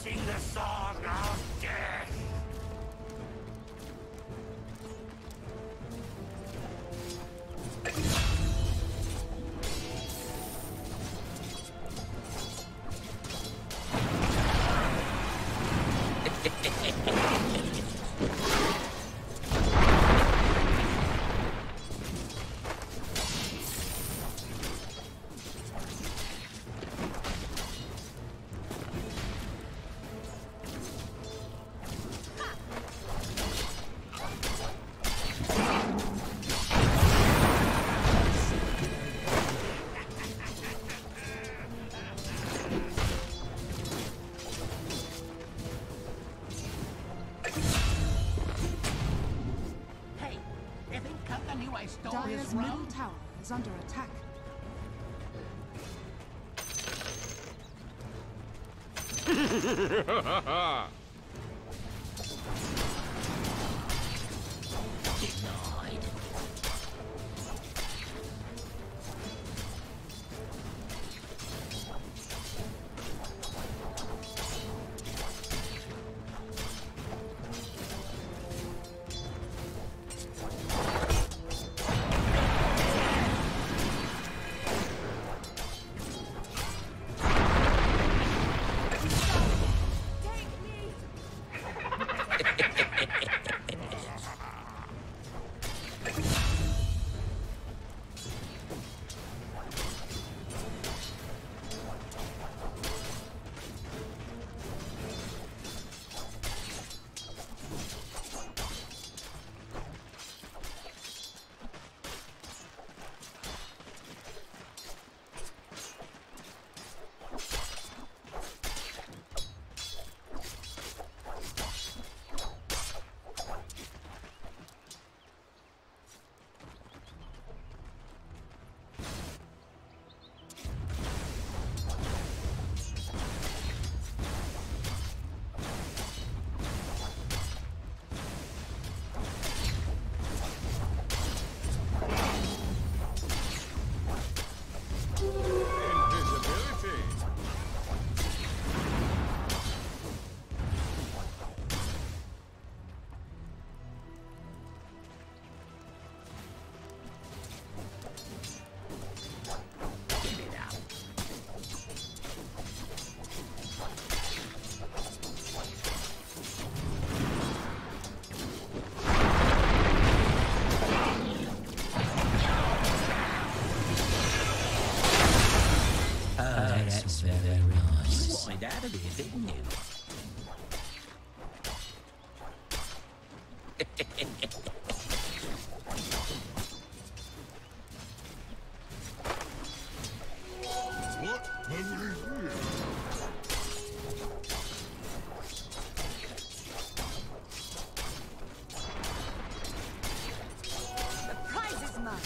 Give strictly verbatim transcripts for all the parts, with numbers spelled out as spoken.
Sing the song of death! Dire's middle tower is under attack. Denied. Out of here, didn't you? What have we here? The prize is mine.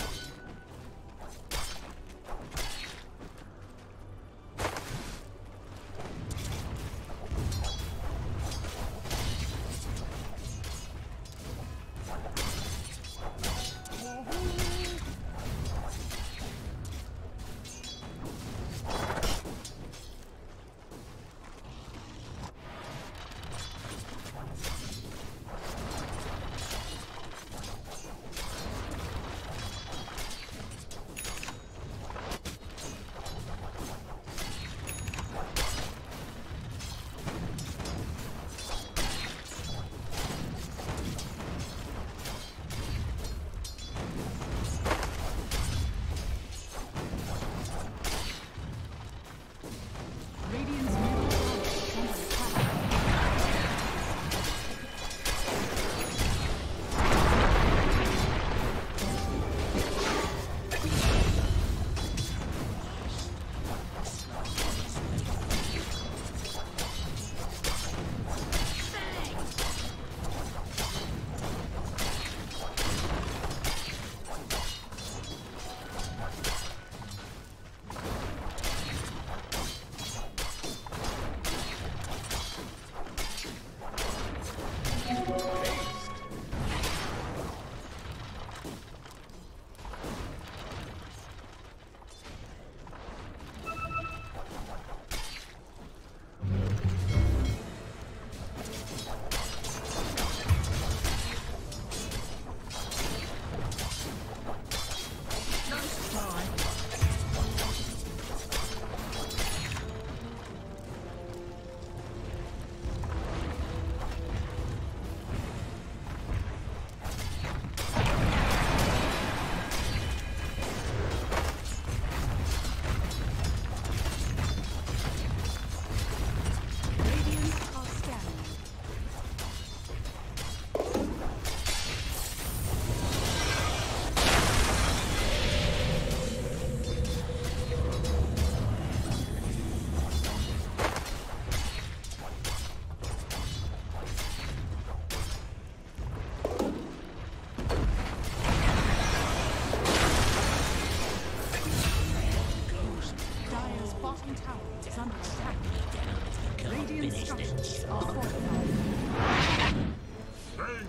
bottom tower is under attack. Come Radiant finish the structures job. are fortified. Thanks.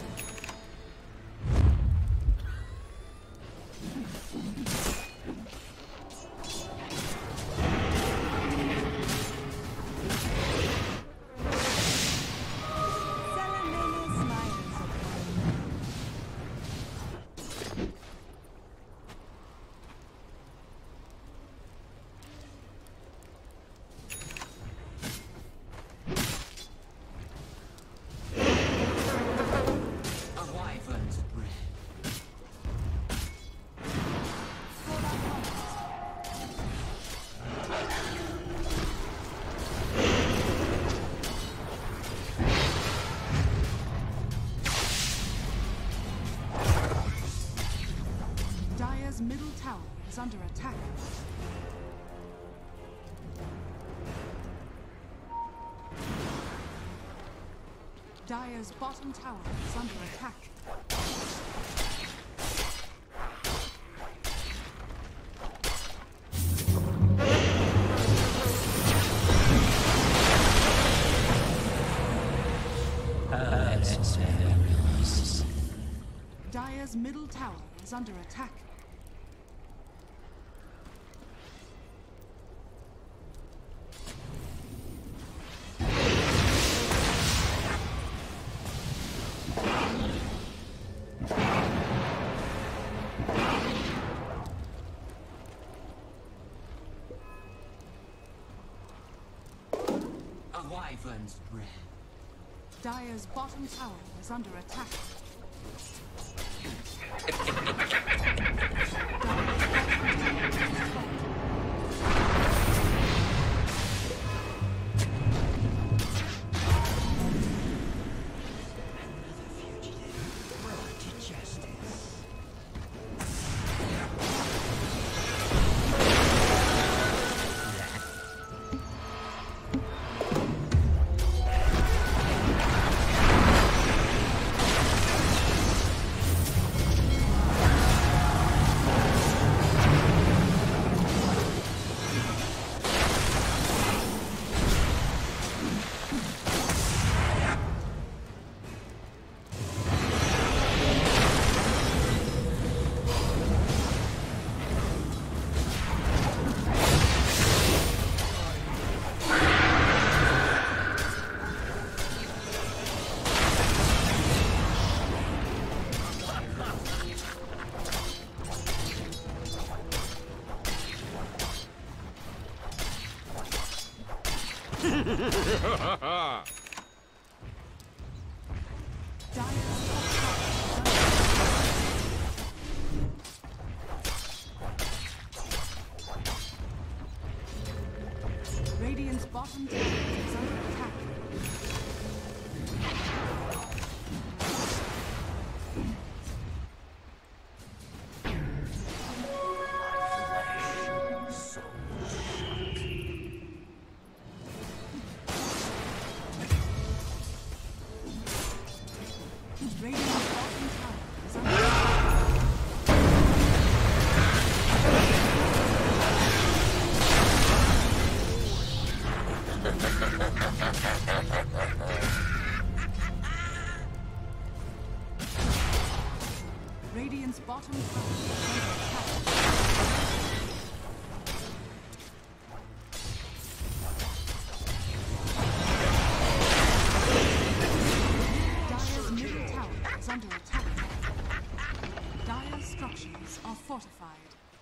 Salamene smiles upon you. A wyvern's breath. Dire's middle tower is under attack. Dire's bottom tower is under attack. That's very nice. Dire's middle tower is under attack. A wyvern's breath. Dire's bottom tower is under attack. Brought to justice. Dire's Radiant's bottom tower is under attack. Radiant's bottom tower is under attack. Radiant's bottom tower is under attack. Dire's middle tower is under attack. Dire's structures are fortified.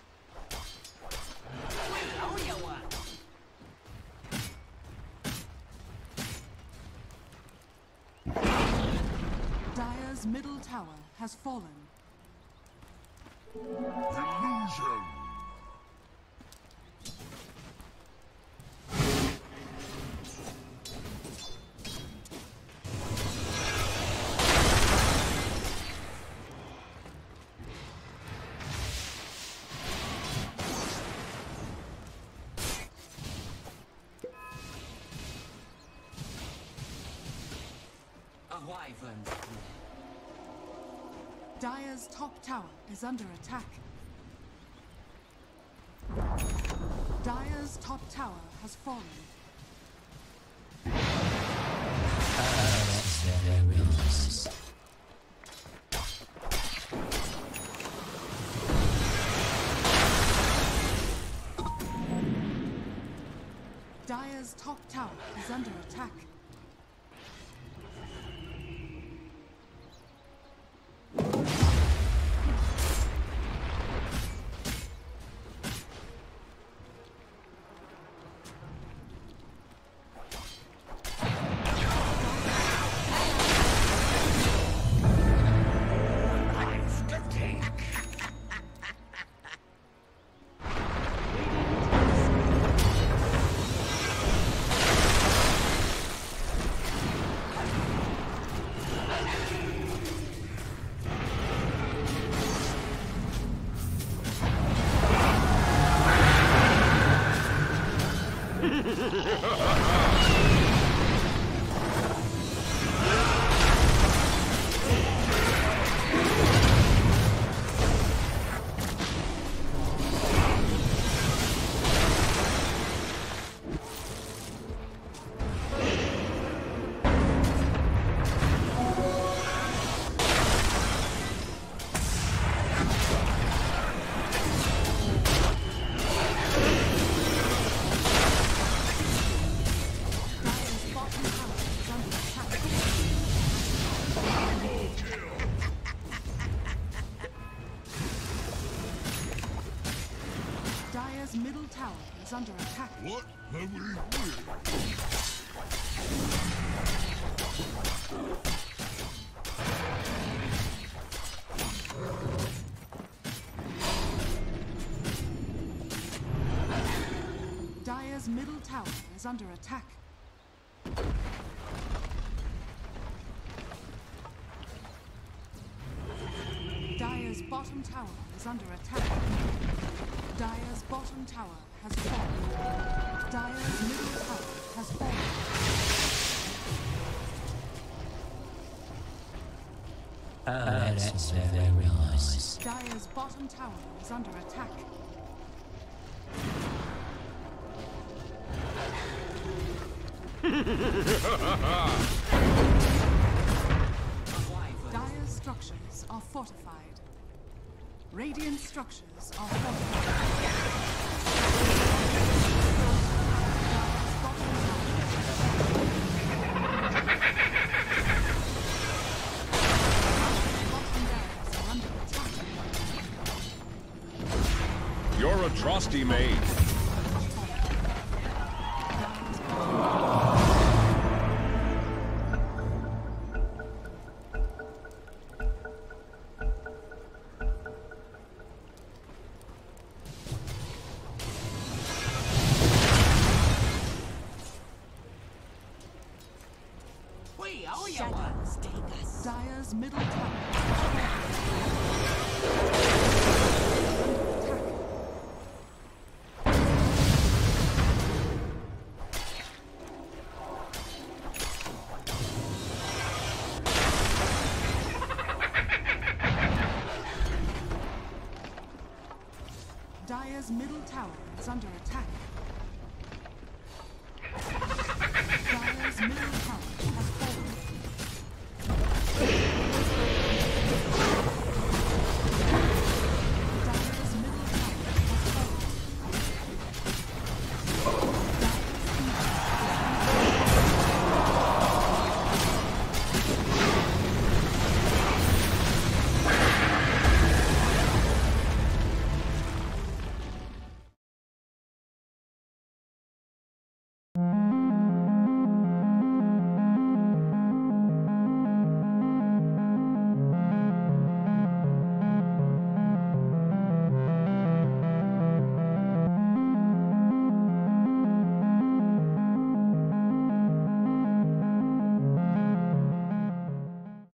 Oh, you what? Dire's middle tower has fallen. Illusion. A wyvern's breath. Dire's top tower is under attack. Dire's Dire's top tower has fallen. That's very nice. Dire's top tower is under attack. Dire's middle tower is under attack. What have we here? Dire's middle tower is under attack. Dire's bottom tower is under attack. Dire's bottom tower has fallen. Dire's middle tower has fallen. Ah, that's very nice. Dire's bottom tower is under attack. Dire's structures are fortified. Radiant structures are fortified. Your atrocity made. We owe you one. Dire's middle tower. Dire's middle tower is under attack.